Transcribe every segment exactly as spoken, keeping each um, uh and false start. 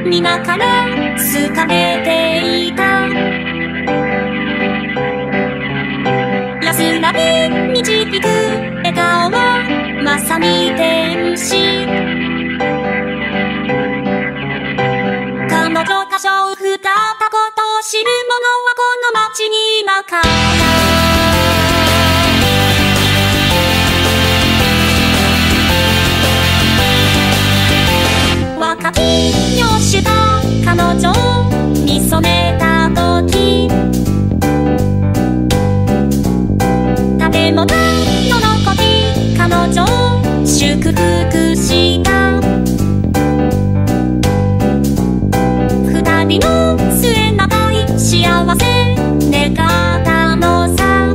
皆から好かれていた。安らぎ導く笑顔はまさに天使。彼女多少二たことを知る者はこの街に今から若き容姿が彼女を見初めた時、誰もが喜び彼女を祝福した。二人の末長い幸せ願ったのさ。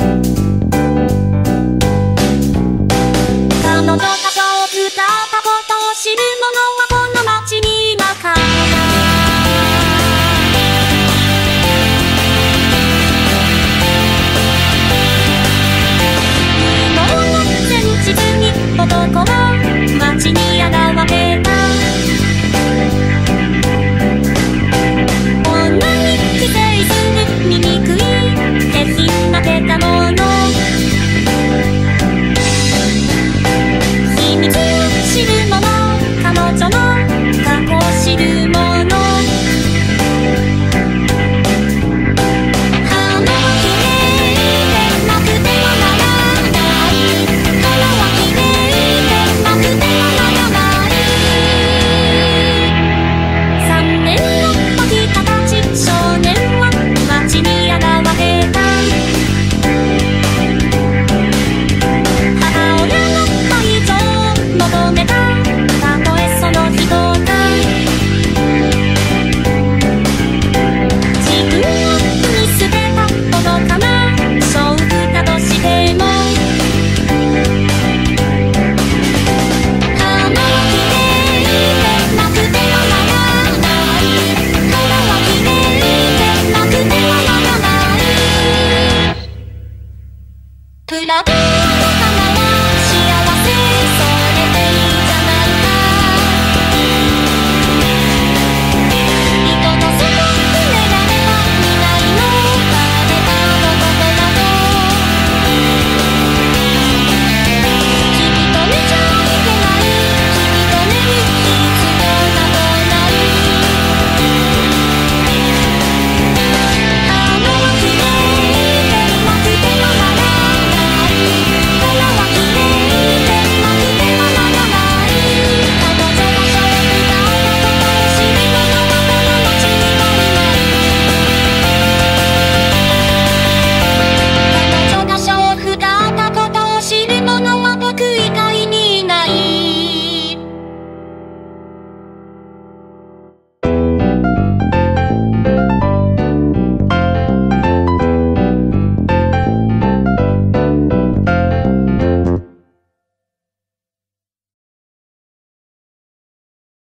彼女多少二たことを知る者はこの街に今から無謀な現実に男